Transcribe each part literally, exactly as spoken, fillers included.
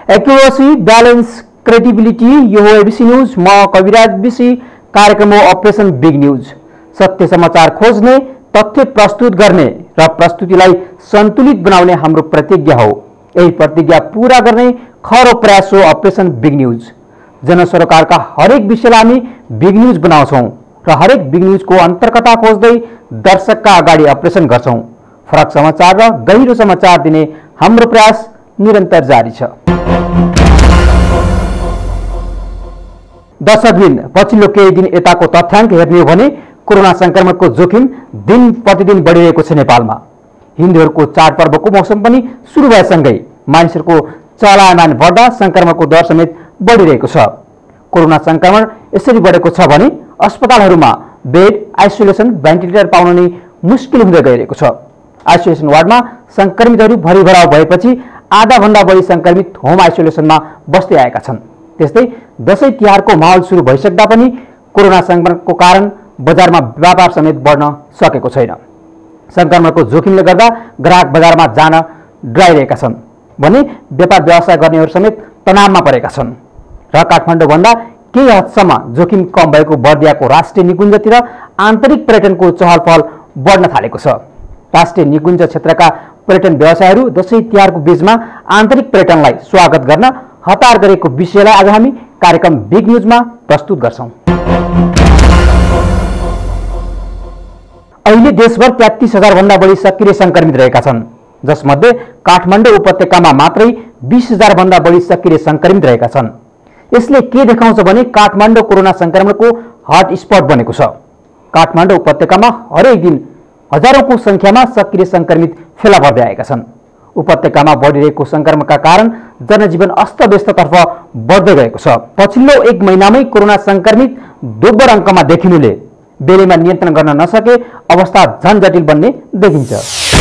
Accuracy, balance, credibility, यो हो ABC news. म कविराज बिसी। कार्यक्रम हो अपरेसन बिग न्यूज। सत्य समाचार खोज्ने, तथ्य प्रस्तुत गर्ने र प्रस्तुतिलाई सन्तुलित बनाउने हाम्रो प्रतिज्ञा हो। यही प्रतिज्ञा पूरा गर्ने खरो प्रयास हो अपरेसन बिग न्यूज। जनसरोकारका हरेक विषयलाई हामी बिग न्यूज बनाउँछौँ र हरेक बिग न्यूजको अन्तर्कथा खोज्दै दर्शकका अगाडि अपरेसन गर्छौँ। फरक समाचार र गहिरो समाचार दिने हाम्रो प्रयास निरन्तर जारी छ। दर्शकवृन्द, पछिल्लो केही दिन यताको तथ्याङ्क हेर्ने हो भने कोरोना संक्रमणको जोखिम दिन प्रतिदिन बढिरहेको छ नेपालमा। हिन्दूहरूको चाडपर्वको मौसम पनि सुरु भएसँगै मानिसहरूको चलायमान बढ्दा संक्रमणको दर समेत बढिरहेको छ। कोरोना संक्रमण यसरी बढेको छ भने अस्पतालहरूमा बेड, आइसोलेसन, भेन्टिलेटर पाउन नै मुस्किल हुँदै गइरहेको छ। आइसोलेसन वार्डमा संक्रमितहरू भरिभराउ भएपछि आधा भन्दा बढी संक्रमित होम आइसोलेसनमा बस्दै आएका छन्। त्यस्तै दशैं तिहारको माहौल सुरु भइसक्दा पनि कोरोना संक्रमणको कारण बजारमा व्यापार समेत बढ्न सकेको छैन। संक्रमणको जोखिमले गर्दा ग्राहक बजारमा जान डराइरहेका छन् भने व्यापार व्यवसाय गर्नेहरू समेत तनावमा परेका छन्। र काठमाडौँभन्दा केही हदसम्म जोखिम कम भएको बर्दियाको राष्ट्रिय निकुञ्जतिर आन्तरिक पर्यटनको चहल पहल बढ्न थालेको छ। राष्ट्रिय निकुञ्ज क्षेत्रका पर्यटन व्यवसायहरू दशैं तिहारको बीचमा आन्तरिक पर्यटनलाई स्वागत गर्न हतार गरेको विषयलाई आज हामी कार्यक्रम बिग न्यूजमा प्रस्तुत गर्छौं। अहिले देशभर तेत्तीस हजार भन्दा बढी सक्रिय संक्रमित रहेका छन्, जसमध्ये काठमाडौँ उपत्यकामा मात्रै बीस हजार भन्दा बढी सक्रिय संक्रमित रहेका छन्। यसले के देखाउँछ भने काठमाडौँ कोरोना संक्रमणको हट स्पट बनेको छ। काठमाडौँ उपत्यकामा हरेक दिन हजारौंको संख्यामा सक्रिय संक्रमित फेला पर्दै आएका छन्। उपत्यकामा बढिरहेको संक्रमणका कारण जनजीवन अस्तव्यस्ततर्फ बढ्दै गएको छ। पछिल्लो एक महिनामै कोरोना संक्रमित दोब्बर अङ्कमा देखिनुले बेलैमा नियन्त्रण गर्न नसके अवस्था झन जटिल बन्ने देखिन्छ।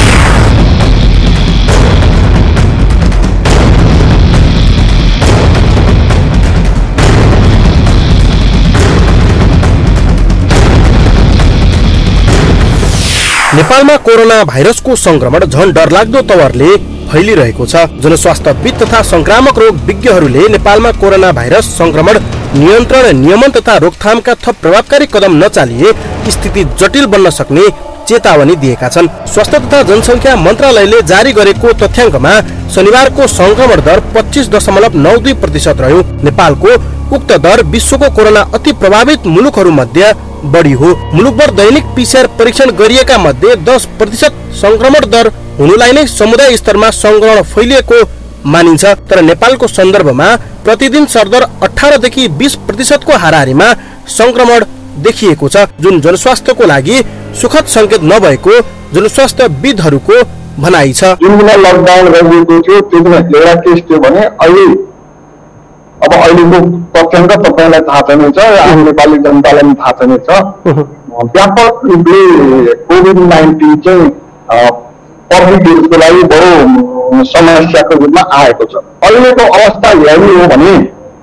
नेपालमा कोरोना भाइरसको संक्रमण झन डरलाग्दो तवरले फैलिरहेको छ। जनस्वास्थ्यविद तथा संक्रामक रोग विज्ञहरूले नेपालमा कोरोना भाइरस संक्रमण नियन्त्रण, नियमन तथा रोकथामका थप प्रभावकारी कदम नचालिए स्थिति जटिल बन्न सक्ने चेतावनी दिएका छन्। स्वास्थ्य तथा जनसङ्ख्या मन्त्रालयले जारी गरेको तथ्याङ्कमा शनिबारको संक्रमण दर पच्चीस दशमलव नौ दुई प्रतिशत रह्यो। नेपालको उक्त दर विश्वको कोरोना अति प्रभावित मुलुकहरू मध्ये बढी हो। मुलुकभर दैनिक पीसीआर परीक्षण गरिएका मध्ये दस प्रतिशत संक्रमण दर हुनुलाई नै समुदाय स्तरमा संक्रमण फैलिएको मानिन्छ। तर नेपालको सन्दर्भमा प्रतिदिन सरदर अठारह देखि बीस प्रतिशतको हाराहारीमा संक्रमण देखिएको छ, जुन जनस्वास्थ्यको लागि सुखद संकेत नभएको जनस्वास्थ्यविदहरूको भनाइ छ। जुन बेला लकडाउन गरिएको थियो त्यतिमा एउटा केस थियो भने अहिले अब अहिलेको तथ्याङ्क तपाईँलाई थाहा छ नै छ, हाम्रो नेपाली जनतालाई पनि थाहा छ नै छ। व्यापक रूपले कोभिड नाइन्टिन चाहिँ पब्लिक हेल्थको लागि बडो समस्याको रूपमा आएको छ। अहिलेको अवस्था हेर्ने हो भने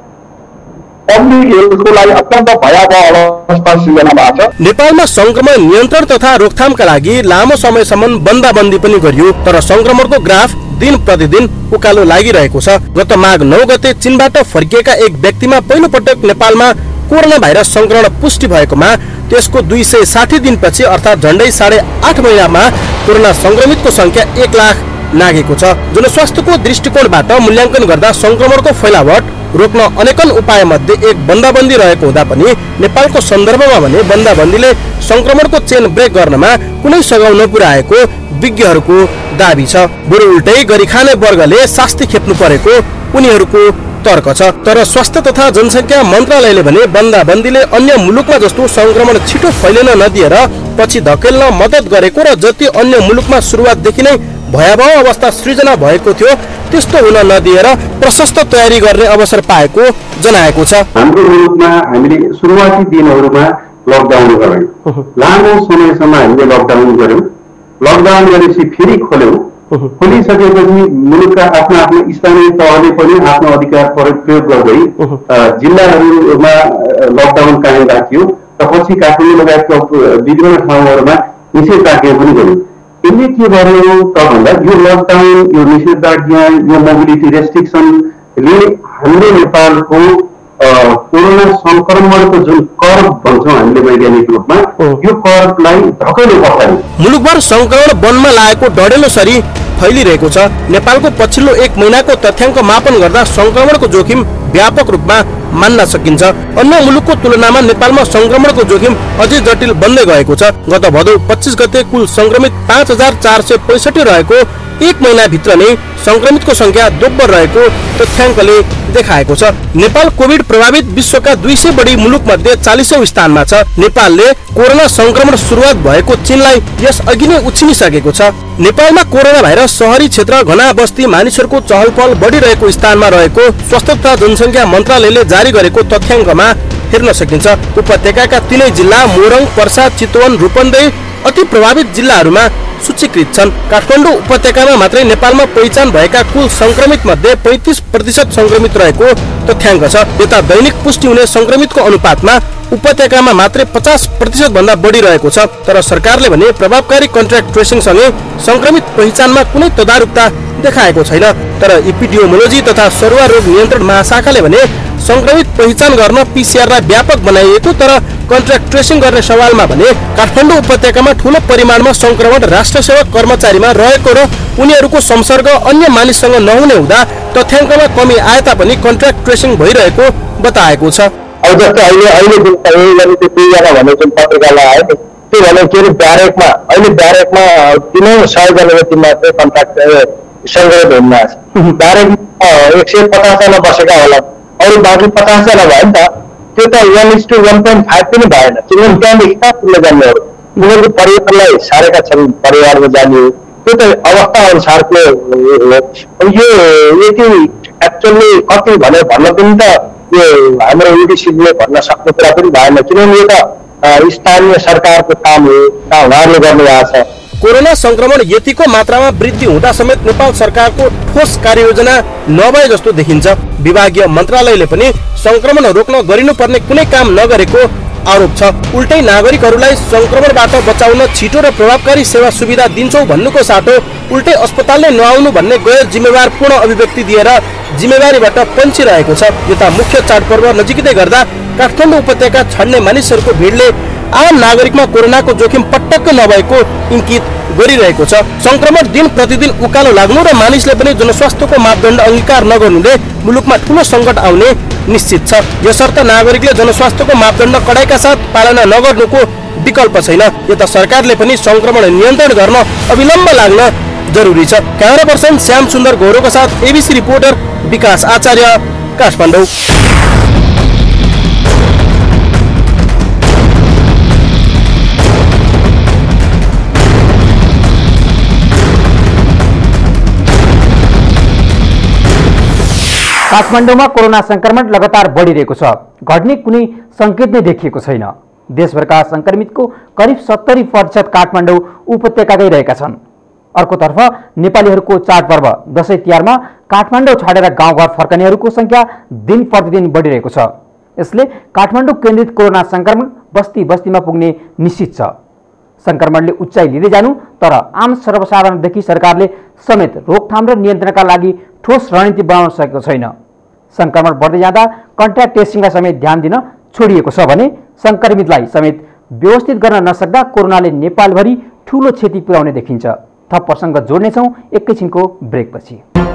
पब्लिक हेल्थको लागि अत्यन्त भयावह अवस्था सिर्जना भएको छ। नेपालमा संक्रमण नियन्त्रण तथा रोकथामका लागि लामो समयसम्म बन्दाबन्दी पनि गरियो, तर संक्रमणको ग्राफ दिन प्रतिदिन उकालो लागिरहेको छ। गत माघ नौ गते चीनबाट फर्किएका एक व्यक्तिमा पहिलो पटक नेपालमा कोरोना भाइरस संक्रमण पुष्टि भएकोमा त्यसको दुई सय साठी दिनपछि अर्थात् झण्डै साढे आठ महिनामा कोरोना संक्रमितको संख्या एक लाख नागेको छ। जनस्वास्थ्यको दृष्टिकोणबाट मूल्याङ्कन गर्दा संक्रमणको फैलावट रोक्न अनेकन उपाय मध्ये एक बन्दाबन्दी रहेको हुँदा पनि नेपालको सन्दर्भमा भने बन्दाबन्दीले संक्रमणको चेन ब्रेक गर्नमा कुनै सघाउ नपुर्याएको विज्ञहरूको दाबी छ। बरु उल्टै गरी खाने वर्गले शास्ति खेप्नु परेको उनीहरूको तर्क छ। तर स्वास्थ्य तथा जनसङ्ख्या मन्त्रालयले भने बन्दाबन्दीले अन्य मुलुकमा जस्तो संक्रमण छिटो फैलिन नदिएर पछि धकेल्न मद्दत गरेको र जति अन्य मुलुकमा सुरुवातदेखि नै भयावह अवस्था सृजना भएको थियो त्यस्तो हुन नदिएर प्रशस्त तयारी गर्ने अवसर पाएको जनाएको छ। हाम्रो मुलुकमा हामीले सुरुवाती दिनहरूमा लकडाउन गर्यौं, लामो समयसम्म हामीले लकडाउन गर्यौं। लकडाउन गरेपछि फेरि खोल्यौं। खोलिसकेपछि मुलुकका आफ्ना आफ्ना स्थानीय तहले पनि आफ्नो अधिकार प्रयोग गर्दै जिल्लाहरूमा लकडाउन कायम राखियो र पछि काठमाडौँ लगायतका विभिन्न ठाउँहरूमा निषेधाज्ञा पनि गर्यो। यसले के गर्यो त भन्दा यो लकडाउन, यो निषेधाज्ञा, यो मोबिलिटी रेस्ट्रिक्सन हामीले नेपालको कोरोना संक्रमणको जुन कर्व भन्छौँ हामीले वैज्ञानिक रूपमा, यो कर्वलाई धकेल्नु पर्दैन। मुलुकभर संक्रमण वनमा लागेको डढेलो सरी फैलिरहेको छ। नेपालको पछिल्लो एक महिनाको तथ्याङ्क मापन गर्दा संक्रमणको जोखिम व्यापक रूपमा मान्न सकिन्छ। अन्य मुलुकको तुलनामा नेपालमा संक्रमणको जोखिम अझै जटिल बन्दै गएको छ। गत भदौ पच्चीस गते कुल संक्रमित पाँच हजार चार सय पैँसठी रहेको एक महिनाभित्र नै संक्रमितको संख्या दोब्बर रहेको तथ्याङ्कले देखाएको छ। नेपाल कोभिड प्रभावित विश्वका दुई सय बढी मुलुक मध्ये चालीसौं स्थानमा छ। नेपालले कोरोना संक्रमण सुरुवात भएको चीनलाई यस अघि नै उछिनिसकेको छ। नेपालमा कोरोना भाइरस शहरी क्षेत्र, घना बस्ती, मानिसहरूको चहलपहल बढिरहेको स्थानमा रहेको स्वास्थ्य तथा जनसङ्ख्या मन्त्रालयले जारी गरेको तथ्याङ्कमा हेर्न सकिन्छ। उपत्यकाका तीनै जिल्ला मोरङ, पर्सा, चितवन, रूपन्देही अति प्रभावित जिल्लाहरूमा सूचीकृत छन्। काठमाडौँ उपत्यकामा मात्रै नेपालमा पहिचान भएका कुल संक्रमित मध्ये पैंतीस प्रतिशत संक्रमित रहेको तथ्याङ्क छ। यता दैनिक पुष्टि हुने संक्रमितको अनुपातमा उपत्यकामा मात्रै पचास प्रतिशत भन्दा बढी रहेको छ। तर सरकारले भने प्रभावकारी कन्ट्याक्ट ट्रेसिङ सँगै संक्रमित पहिचानमा कुनै तदारुकता देखाएको छैन। तर एपिडियोमोलोजी तथा सरुवा रोग नियन्त्रण महाशाखाले भने संक्रमित पहिचान गर्न पीसीआरलाई व्यापक बनाइएको, तर कन्ट्याक्ट ट्रेसिङ गर्ने सवालमा भने काठमाडौँ उपत्यकामा ठूलो परिमाणमा संक्रमण राष्ट्र सेवक कर्मचारीमा रहेको र उनीहरूको संसर्ग अन्य मानिससँग नहुने हुँदा तथ्याङ्कमा कमी आए तापनि कन्ट्याक्ट ट्रेसिङ भइरहेको बताएको छ। अब जस्तै अहिले अहिले जुन त्यो दुईजना भन्ने जुन पत्रिकालाई आयो नि, त्यो भने के अरे ब्यारेकमा अहिले ब्यारेकमा तिनै सयजना जतिमा चाहिँ कन्ट्याक्ट संक्रमित हुन आएको छ। ब्यारेकमा एक सय पचासजना बसेका होला, अरू बाँकी पचासजना भयो नि त। त्यो त one is to one point five पनि भएन, किनभने त्यहाँदेखि कहाँ पुग्न जाने हो, उनीहरूको परिवारलाई सारेका छन्, परिवारमा जाने हो, त्यो त अवस्था अनुसारको हो। यो यति एक्चुअली कति भने भन्न पनि त यो हाम्रो युडिसीले भन्न सक्ने कुरा पनि भएन, किनभने यो त स्थानीय सरकारको काम हो, उहाँहरूले गर्नुभएको छ। कोरोना संक्रमण यतिको मात्रामा वृद्धि हुँदा समेत नेपाल सरकारको ठोस कार्ययोजना नभए जस्तो देखिन्छ। विभागीय मन्त्रालयले पनि संक्रमण रोक्न गरिनुपर्ने कुनै काम नगरेको आरोप छ। उल्टै नागरिकहरूलाई संक्रमणबाट बचाउन छिटो र प्रभावकारी सेवा सुविधा दिन्छौं भन्नुको साटो उल्टै अस्पतालले नआउनु भन्ने गैर जिम्मेवार पूर्ण अभिव्यक्ति दिएर जिम्मेवारीबाट पन्छिरहेको छ। यता मुख्य चाडपर्व नजिकै गर्दा काठमाडौँ उपत्यका छड्ने मानिसहरूको भिडले आम नागरिकमा कोरोनाको जोखिम पटक्क नभएको इङ्कित गरिरहेको छ। संक्रमण दिन प्रतिदिन उकालो लाग्नु र मानिसले पनि जनस्वास्थ्यको मापदण्ड अंगीकार नगर्नुले मुलुकमा ठूलो संकट आउने निश्चित छ। यसर्थ नागरिकले जनस्वास्थ्यको मापदण्ड कडाइका साथ पालना नगर्नुको विकल्प छैन। यता सरकारले पनि संक्रमण नियन्त्रण गर्न अविलम्ब लाग्न जरुरी छ। क्यामेरा पर्सन श्याम सुन्दर घोरोका साथ एबीसी रिपोर्टर विकास आचार्य, काठमाडौँ। काठमाडौँमा कोरोना संक्रमण लगातार बढिरहेको छ। घट्ने कुनै संकेत नै देखिएको छैन। देशभरका संक्रमितको करिब सत्तरी प्रतिशत काठमाडौँ उपत्यकाकै रहेका छन्। अर्कोतर्फ नेपालीहरूको चाडपर्व दशैं तिहारमा काठमाडौँ छाडेर गाउँघर फर्कनेहरूको संख्या दिन प्रतिदिन बढिरहेको छ। यसले काठमाडौँ केन्द्रित कोरोना संक्रमण बस्ती बस्तीमा पुग्ने निश्चित छ। संक्रमणले उचाइ लिँदै जानु, तर आम सर्वसाधारणदेखि सरकारले समेत रोकथाम र नियन्त्रणका लागि ठोस रणनीति बनाउन सकेको छैन। संक्रमण बढ्दै जाँदा कन्ट्याक्ट ट्रेसिङलाई समेत ध्यान दिन छोडिएको छ भने संक्रमितलाई समेत व्यवस्थित गर्न नसक्दा कोरोनाले नेपालभरि ठूलो क्षति पुर्याउने देखिन्छ। थप प्रसङ्ग जोड्नेछौँ एकैछिनको ब्रेकपछि।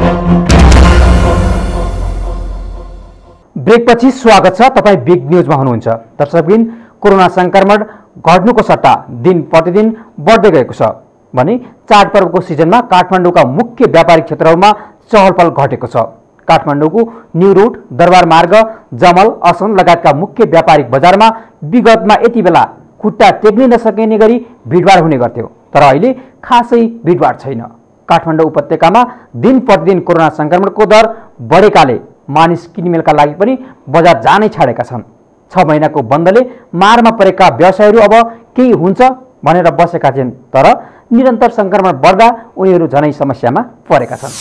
ब्रेकपछि स्वागत छ। तपाईँ बिग न्युजमा हुनुहुन्छ। दर्शकबिन, कोरोना संक्रमण घट्नुको सट्टा दिन प्रतिदिन बढ्दै गएको छ भने चाडपर्वको सिजनमा काठमाडौँका मुख्य व्यापारिक क्षेत्रहरूमा चहलपहल घटेको छ। काठमाडौँको न्यू रोड, दरबार मार्ग, जमल, असन लगायतका मुख्य व्यापारिक बजारमा विगतमा यति बेला खुट्टा टेक्नै नसकिने गरी भिडभाड हुने गर्थ्यो, तर अहिले खासै भिडभाड छैन। काठमाडौँ उपत्यकामा दिन प्रतिदिन कोरोना संक्रमणको दर बढेकाले मानिस किनमेलका लागि पनि बजार जानै छाडेका छन्। छ महिनाको बन्दले मारमा परेका व्यवसायहरू अब केही हुन्छ भनेर बसेका छन्, तर निरन्तर संक्रमण बढ्दा उनीहरू झनै समस्यामा परेका छन्।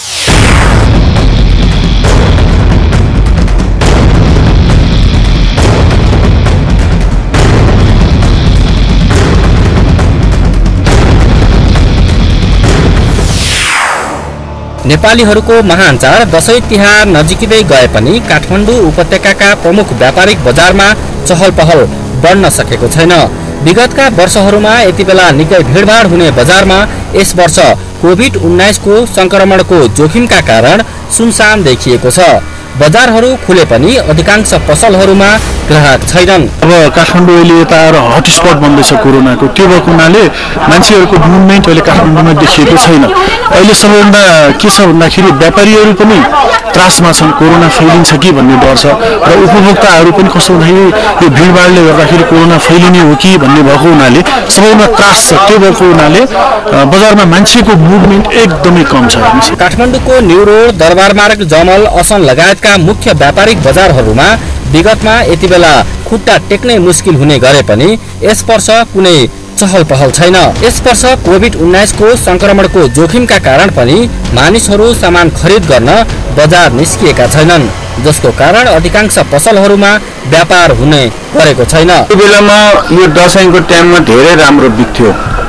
नेपालीहरूको महान चाड दशैं तिहार नजिकिँदै गए पनि काठमाडौँ उपत्यकाका प्रमुख व्यापारिक बजारमा चहल पहल बढ्न सकेको छैन। विगतका वर्षहरूमा यति बेला निकै भिडभाड हुने बजारमा यस वर्ष कोभिड उन्नाइस को संक्रमणको जोखिमका कारण सुनसान देखिएको छ। बजारहरू खुले पनि अधिकांश पसलहरूमा ग्राहक छैनन्। अब काठमाडौँ अहिले यता हटस्पट बन्दैछ कोरोनाको, त्यो भएको हुनाले मान्छेहरूको मुभमेन्ट अहिले काठमाडौँमा देखिएको छैन। अहिले सबैभन्दा के छ भन्दाखेरि व्यापारीहरू पनि त्रासमा छन्, कोरोना फैलिन्छ कि भन्ने डर छ र उपभोक्ताहरू पनि कस्तो भन्दाखेरि यो भिडभाडले गर्दाखेरि कोरोना फैलिने हो कि भन्ने भएको हुनाले सबैभन्दा त्रास छ। त्यो भएको हुनाले बजारमा मान्छेको मुभमेन्ट एकदमै कम छ। काठमाडौँको न्यू रोड, दरबार मार्ग, जमल, असन लगायतका मुख्य व्यापारिक बजारहरूमा विगतमा यति बेला खुट्टा टेक्नै मुस्किल हुने गरे पनि यस वर्ष कुनै चहल पहल छैन। यस वर्ष कोभिड उन्नाइस को संक्रमणको जोखिमका कारण पनि मानिसहरू सामान खरिद गर्न बजार निस्किएका छैनन्, जसको कारण अधिकांश पसलहरूमा व्यापार हुने गरेको छैन। त्यो बेलामा यो दशैंको टाइममा धेरै राम्रो बिक्थ्यो।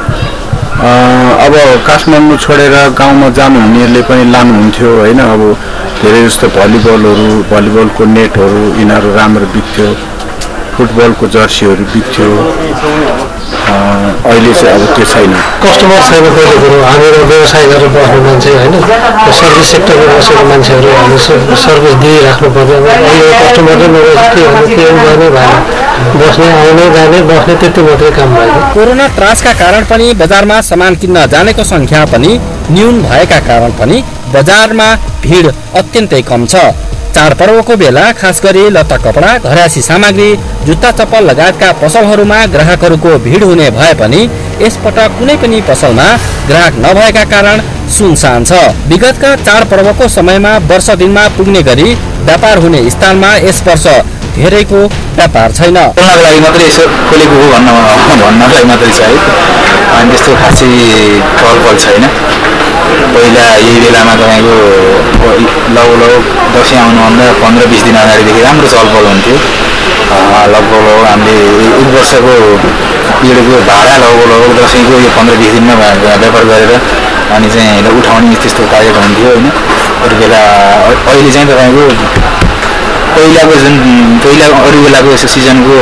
अब काठमाडौँ छोडेर गाउँमा जानुहुनेहरूले पनि लानुहुन्थ्यो होइन। अब धेरै जस्तो भलिबलहरू, भलिबलको नेटहरू यिनीहरू राम्रो बिक्थ्यो, फुटबलको जर्सीहरू बिक्थ्यो। अहिले चाहिँ अब त्यो छैन, कस्टमर छैन। पहिलो कुरो हामीहरू व्यवसाय गरेर बस्ने मान्छे होइन, सर्भिस सेक्टरमा बसेको मान्छेहरू हामी सर्भिस दिइराख्नु पर्छ। अहिले कस्टमर नै नभए के के गर्ने भएन, बस्ने आउने जाने बस्ने त्यति मात्रै काम भयो। कोरोना त्रासका कारण पनि बजारमा सामान किन्न जानेको संख्या पनि न्यून भएका कारण पनि बजारमा भिड अत्यन्तै कम छ। चाडपर्वको बेला खास गरी लत्ता कपडा, घरायसी सामग्री, जुत्ता चप्पल लगायतका पसलहरूमा ग्राहकहरूको भिड हुने भए पनि यसपटक कुनै पनि पसलमा ग्राहक नभएका कारण सुनसान छ। विगतका चाडपर्वको समयमा वर्ष दिनमा पुग्ने गरी व्यापार हुने स्थानमा यस वर्ष धेरैको व्यापार छैन। बोल्नको लागि मात्रै यसो खोलेको हो भन्न भन्नलाई मात्रै छ है, अनि त्यस्तो खासै चहलपहल छैन। पहिला यही बेलामा तपाईँको लगभग दसैँ आउनुभन्दा पन्ध्र बिस दिन अगाडिदेखि राम्रो चहलपहल हुन्थ्यो। लगभग हामीले एक वर्षको पिरियडको भाडा लगभग लगभग दसैँको यो पन्ध्र बिस दिनमा व्यापार गरेर अनि चाहिँ उठाउने त्यस्तो कार्यक्रम हुन्थ्यो होइन। अरू बेला अहिले चाहिँ तपाईँको पहिलाको जुन पहिला अरू बेलाको सिजनको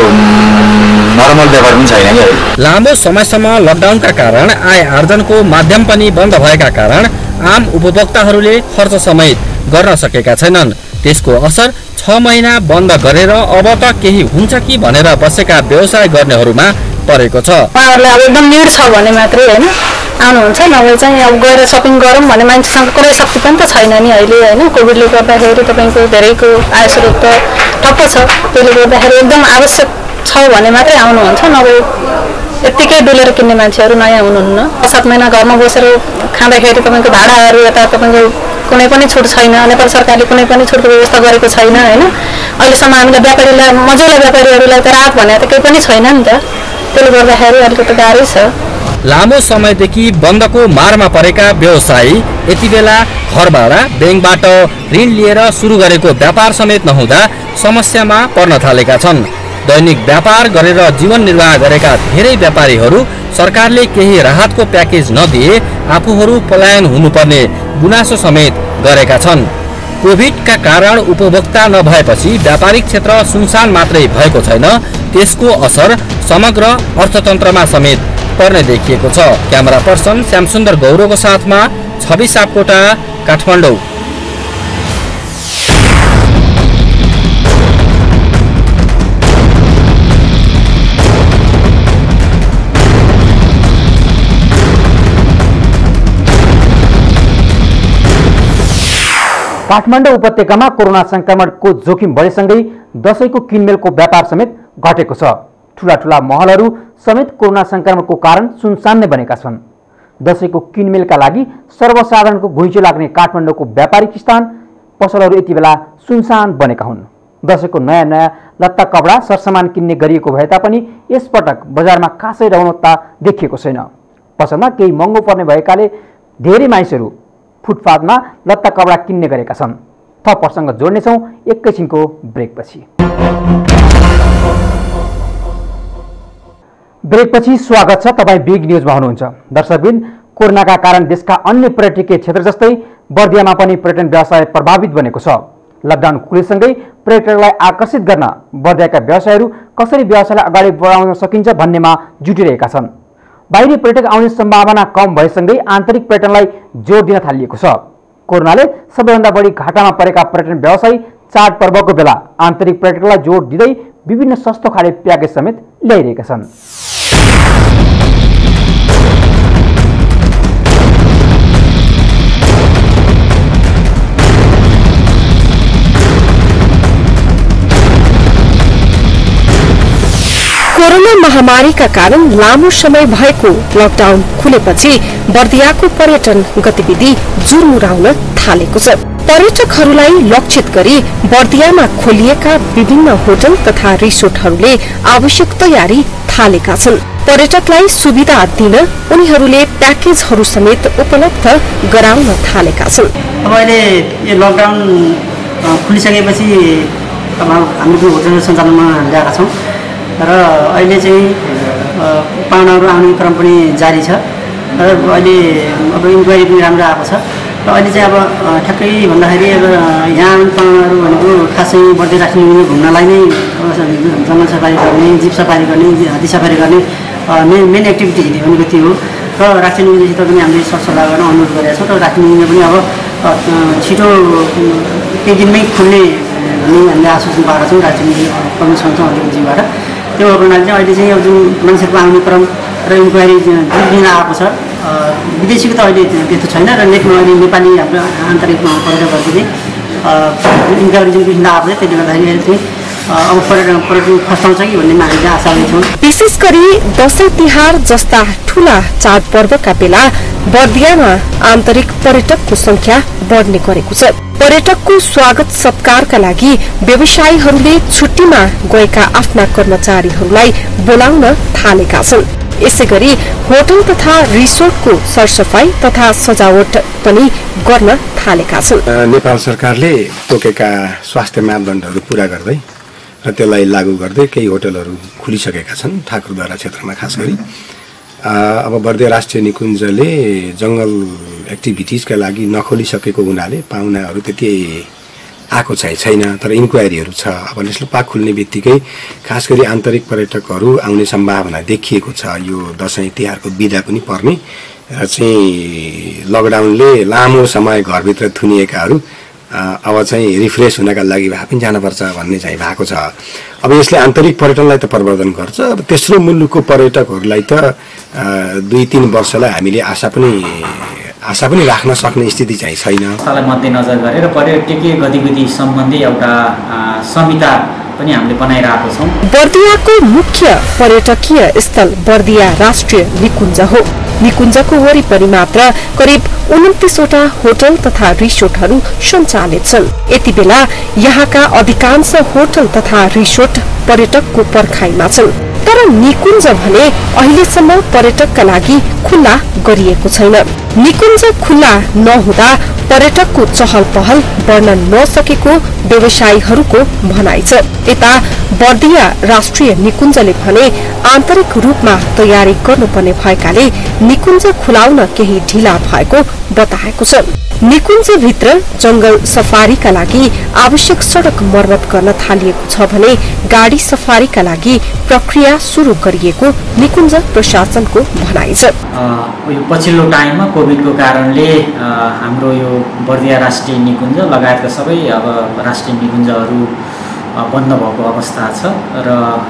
नर्मल व्यापार पनि छैन क्या। लामो समयसम्म लकडाउनका कारण आय आर्जनको माध्यम पनि बन्द भएका कारण आम उपभोक्ताहरूले खर्च समेत गर्न सकेका छैनन्। त्यसको असर छ महिना बन्द गरेर अब त केही हुन्छ कि भनेर बसेका व्यवसाय गर्नेहरूमा परेको छ। उहाँहरूले अब एकदम निड छ भने मात्रै होइन आउनुहुन्छ, नभए चाहिँ अब गएर सपिङ गरौँ भने मान्छेसँग क्रय शक्ति पनि त छैन नि अहिले होइन। कोभिडले गर्दाखेरि तपाईँको धेरैको आय स्रोत त ठप्प छ, त्यसले गर्दाखेरि एकदम आवश्यक छ भने मात्रै आउनुहुन्छ, नभए यत्तिकै डुलेर किन्ने मान्छेहरू नयाँ हुनुहुन्न। सात महिना घरमा बसेर खाँदाखेरि तपाईँको भाडाहरू यता तपाईँको कुनै पनि छुट छैन, नेपाल सरकारले कुनै पनि छुटको व्यवस्था गरेको छैन होइन। अहिलेसम्म हामीलाई व्यापारीलाई मजाले व्यापारीहरूलाई त राहत भने त केही पनि छैन नि त, त्यसले गर्दाखेरि अलिकति गाह्रै छ। लामो समयदेखि बन्दको मारमा परेका व्यवसायी यति बेला घर भाडा, ब्याङ्कबाट ऋण लिएर सुरु गरेको व्यापार समेत नहुँदा समस्यामा पर्न थालेका छन्। दैनिक व्यापार गरेर जीवन निर्वाह गरेका धेरै व्यापारीहरू सरकारले केही राहतको प्याकेज नदिए आफूहरू पलायन हुनुपर्ने गुनासो समेत गरेका छन्। कोभिडका कारण उपभोक्ता नभएपछि व्यापारिक क्षेत्र सुनसान मात्रै भएको छैन, त्यसको असर समग्र अर्थतन्त्रमा समेत पर्ने देखिएको छ। क्यामेरा पर्सन श्यामसुन्दर गौरवको साथमा छवि सापकोटा, काठमाडौँ। काठमाडौँ उपत्यकामा कोरोना संक्रमणको जोखिम बढेसँगै दशैंको किनमेलको व्यापार समेत घटेको छ। ठूला ठूला महलहरू समेत कोरोना संक्रमणको कारण सुनसान नै बनेका छन्। दशैंको किनमेलका लागि सर्वसाधारणको घुइँचो लाग्ने काठमाडौँको व्यापारिक स्थान पसलहरू यति बेला सुनसान बनेका हुन्। दशैंको नयाँ नयाँ लत्ता कपडा सरसामान किन्ने गरिएको भए तापनि यसपटक बजारमा खासै रौनकता देखिएको छैन। पसलमा केही महँगो पर्ने भएकाले धेरै मानिसहरू फुटपाथमा लत्ता कपडा किन्ने गरेका छन्। थप प्रसङ्ग जोड्नेछौँ एकैछिनको ब्रेकपछि। ब्रेकपछि स्वागत छ, तपाईँ बिग न्युजमा हुनुहुन्छ। दर्शकबिन, कोरोनाका कारण देशका अन्य पर्यटकीय क्षेत्र जस्तै बर्दियामा पनि पर्यटन व्यवसाय प्रभावित बनेको छ। लकडाउन खुलेसँगै पर्यटकलाई आकर्षित गर्न बर्दियाका व्यवसायीहरू कसरी व्यवसायलाई अगाडि बढाउन सकिन्छ भन्नेमा जुटिरहेका छन्। बाहिरी पर्यटक आउने सम्भावना कम भएसँगै आन्तरिक पर्यटनलाई जोड दिन थालिएको छ। कोरोनाले सबैभन्दा बढी घाटामा परेका पर्यटन व्यवसायी चाडपर्वको बेला आन्तरिक पर्यटकलाई जोड दिँदै विभिन्न सस्तो खाले प्याकेज समेत ल्याइरहेका छन्। कोरोना महामारीका कारण लामो समय भएको लकडाउन खुलेपछि बर्दियाको पर्यटन गतिविधि जुरमुराउन थालेको छ। पर्यटकहरूलाई लक्षित गरी बर्दियामा खोलिएका विभिन्न होटल तथा रिसोर्टहरूले आवश्यक तयारी थालेका छन्। पर्यटकलाई सुविधा दिन उनीहरूले प्याकेजहरू समेत उपलब्ध गराउन थालेका छन्। अब अहिले यो लकडाउन खुलिसकेपछि अब हामीले होटल सञ्चालनमा ल्याएका छौँ र अहिले चाहिँ पाहुनाहरू आउने क्रम पनि जारी छ र अहिले अब इन्क्वायरी पनि राम्रो आएको छ र अहिले चाहिँ अब ठ्याक्कै भन्दाखेरि अब यहाँ पाहुनाहरू भनेको खासै बर्दिया राष्ट्रिय निकुञ्ज घुम्नलाई नै जङ्गल सफारी गर्ने, जिप सफारी गर्ने, हात्ती सफारी गर्ने मेन मेन एक्टिभिटी भनेको त्यो हो र राष्ट्रिय निकुञ्जसित पनि हामीले सरसल्लाह गर्न अनुरोध गरेका छौँ र राष्ट्रिय निकुञ्ज पनि अब छिटो केही दिनमै खुल्ने भन्ने हामीले आश्वासन पाएका छौँ राष्ट्रिय निकुञ्ज कमिसनको अधिकारीबाट। त्यो हुनाले चाहिँ अहिले चाहिँ अब जुन मान्छेहरूको आउने क्रम र इन्क्वायरी जुन दिन आएको छ विदेशीको त अहिले त्यस्तो छैन र नेटमा अहिले नेपाली हाम्रो आन्तरिक पर्यटकहरूको चाहिँ इन्क्वायरी जुन किसिमले आएको छ त्यसले गर्दाखेरि अहिले चाहिँ अब पर्यटन पर्यटन फस्टाउँछ कि भन्नेमा हामीले आशावादी छौँ। विशेष गरी दशैं तिहार जस्ता ठूला चाडपर्वका बेला बर्दियामा आन्तरिक पर्यटकको संख्या बढ्ने गरेको छ। पर्यटकको स्वागत सत्कारका लागि व्यवसायीहरूले छुट्टीमा गएका आफ्ना कर्मचारीहरूलाई बोलाउन थालेका छन्। यसैगरी होटल तथा रिसोर्टको सरसफाई तथा सजावट पनि गर्न थालेका छन्। नेपाल सरकारले तोकेका स्वास्थ्य मापदण्डहरू पूरा गर्दै र त्यसलाई लागू गर्दै केही होटलहरू खुलिसकेका छन् ठाकुरद्वारा क्षेत्रमा खास गरी। अब बर्दिया राष्ट्रिय निकुञ्जले जंगल एक्टिभिटिजका लागि नखोलिसकेको हुनाले पाहुनाहरू त्यति आएको चाहिँ छैन, तर इन्क्वायरीहरू छ। अब नेसनल पार्क खुल्ने बित्तिकै खास गरी आन्तरिक पर्यटकहरू आउने सम्भावना देखिएको छ। यो दशैं तिहारको बिदा पनि पर्ने र चाहिँ लकडाउनले लामो समय घरभित्र थुनिएकाहरू अब चाहिँ रिफ्रेस हुनका लागि भए पनि जानुपर्छ भन्ने चाहिँ भएको छ। अब यसले आन्तरिक पर्यटनलाई त प्रवर्धन गर्छ। अब तेस्रो मुलुकको पर्यटकहरूलाई त दुई तीन वर्षलाई हामीले आशा पनि आशा पनि राख्न सक्ने स्थिति चाहिँ छैन। यसलाई मध्यनजर गरेर पर्यटकीय गतिविधि सम्बन्धी एउटा संहिता पनि हामीले बनाइरहेको छौँ। बर्दियाको मुख्य पर्यटकीय स्थल बर्दिया राष्ट्रिय निकुञ्ज हो। निकुञ्जको वरिपरि मात्र करिब उन्तिसवटा होटल तथा रिसोर्टहरू सञ्चालित छन्। यति बेला यहाँका अधिकांश होटल तथा रिसोर्ट पर्यटकको पर्खाइमा छन्, तर निकुञ्ज भने अहिलेसम्म पर्यटकका लागि खुल्ला गरिएको छैन। निकुञ्ज खुल्ला नहुँदा पर्यटकको चहल पहल बढ्न नसकेको व्यवसायीहरूको भनाइ छ। यता बर्दिया राष्ट्रिय निकुञ्जले भने आन्तरिक रूपमा तयारी गर्नुपर्ने भएकाले निकुञ्ज खुलाउन केही ढिला भएको बताएको छ। निकुञ्जभित्र जंगल सफारीका लागि आवश्यक सड़क मर्मत गर्न थालिएको छ भने गाडी सफारीका लागि प्रक्रिया शुरू गरिएको निकुञ्ज प्रशासनको भनाइ छ। यो पछिल्लो टाइममा कोभिडको कारणले हाम्रो यो बर्दिया राष्ट्रिय निकुञ्ज लगायतका सबै अब राष्ट्रिय निकुञ्जहरू बन्द भएको अवस्था छ र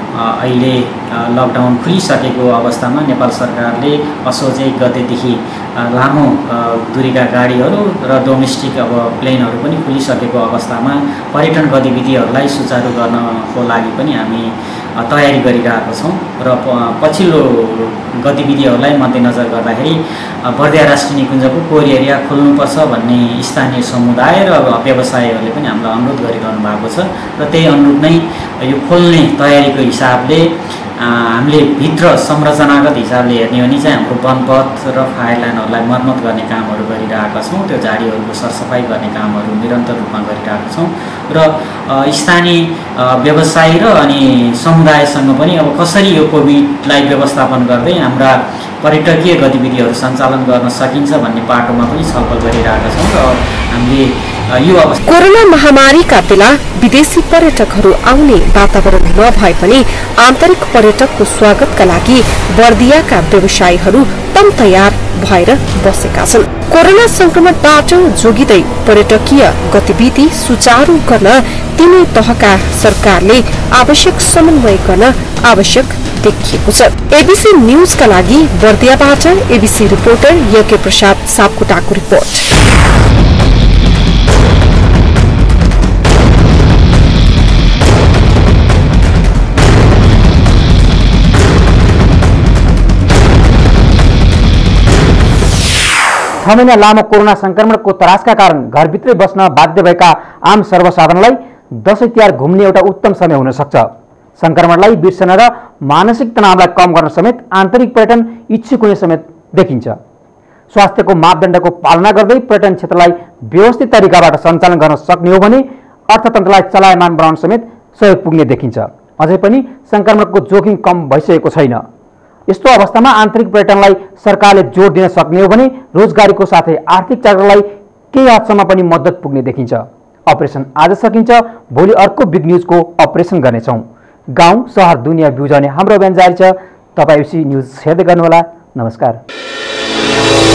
अहिले लकडाउन खुलिसकेको अवस्थामा नेपाल सरकारले असोज एक गतेदेखि लामो दूरीका गाडीहरू र डोमेस्टिक अब प्लेनहरू पनि खुलिसकेको अवस्थामा पर्यटन गतिविधिहरूलाई सुचारू गर्नको लागि पनि हामी तयारी गरिरहेका छौँ र पछिल्लो गतिविधिहरूलाई मध्यनजर गर्दाखेरि बर्दिया राष्ट्रिय निकुञ्जको कोर एरिया खोल्नुपर्छ भन्ने स्थानीय समुदाय र व्यवसायीहरूले पनि हामीलाई अनुरोध गरिरहनु भएको छ र त्यही अनुरूप नै यो खोल्ने तयारीको हिसाबले हामीले भित्र संरचनागत हिसाबले हेर्ने हो भने चाहिँ हाम्रो वनपथ र फायर लाइनहरूलाई मर्मत गर्ने कामहरू गरिरहेका छौँ। त्यो झाडीहरूको सरसफाई गर्ने कामहरू निरन्तर रूपमा गरिरहेका छौँ र स्थानीय व्यवसायी र अनि समुदायसँग पनि अब कसरी यो कोभिडलाई व्यवस्थापन गर्दै हाम्रा पर्यटकीय गतिविधिहरू सञ्चालन गर्न सकिन्छ भन्ने पाटोमा पनि छलफल गरिरहेका छौँ र हामीले यो अवस्था कोरोना महामारीका बेला विदेशी पर्यटकहरू आउने वातावरण नभए पनि आन्तरिक पर्यटकको स्वागतका लागि बर्दियाका व्यवसायीहरू तम तयार भएर बसेका छन्। कोरोना संक्रमणबाट जोगिँदै पर्यटकीय गतिविधि सुचारू गर्न तीनै तहका सरकारले आवश्यक समन्वय गर्न आवश्यक देखिएको छ। एबीसी न्यूजका लागि बर्दियाबाट एबीसी रिपोर्टर यके प्रसाद सापकोटाको रिपोर्ट। छ महिना लामो कोरोना संक्रमणको त्रासका कारण घरभित्रै बस्न बाध्य भएका आम सर्वसाधारणलाई दशैं तिहार घुम्ने एउटा उत्तम समय हुन सक्छ। संक्रमणलाई बिर्सन र मानसिक तनावलाई कम गर्न समेत आन्तरिक पर्यटन इच्छुक हुने समेत देखिन्छ। स्वास्थ्यको मापदण्डको पालना गर्दै पर्यटन क्षेत्रलाई व्यवस्थित तरिकाबाट सञ्चालन गर्न सक्ने हो भने अर्थतन्त्रलाई चलायमान बनाउन समेत सहयोग पुग्ने देखिन्छ। अझै पनि संक्रमणको जोखिम कम भइसकेको छैन। यस्तो अवस्थामा आन्तरिक पर्यटनलाई सरकारले जोड दिन सक्ने हो भने रोजगारीको साथै आर्थिक चक्रलाई केही हदसम्म पनि मद्दत पुग्ने देखिन्छ। अपरेसन आज सकिन्छ, भोलि अर्को बिग न्यूजको अपरेसन गर्नेछौँ। गाउँ शहर दुनियाँ बिउजाउने हाम्रो अभियान जारी छ। तपाईँ एबीसी न्यूज हेर्दै गर्नुहोला। नमस्कार।